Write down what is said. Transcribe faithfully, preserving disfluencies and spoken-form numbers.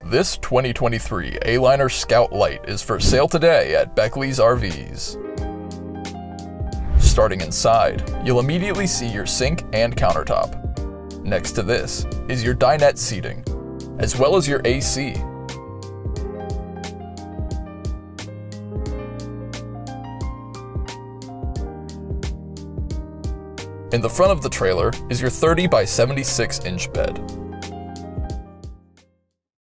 This twenty twenty-three Aliner Scout Lite is for sale today at Beckley's R Vs. Starting inside, you'll immediately see your sink and countertop. Next to this is your dinette seating, as well as your A C. In the front of the trailer is your thirty by seventy-six inch bed.